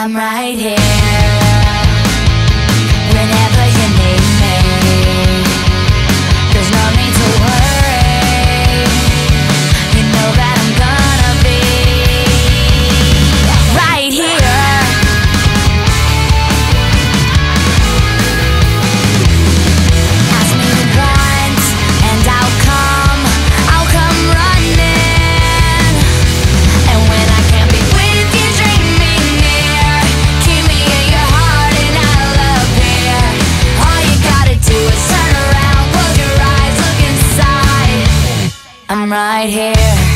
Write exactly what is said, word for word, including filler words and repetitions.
I'm right here whenever you need me. There's no need to worry, you know that I'm gonna be right here. Ask me once and I'll come, I'll come running. And when I can't be with you, dream me near. Keep me in your heart and I'll appear. All you gotta do is turn around, close your eyes, look inside. I'm right here.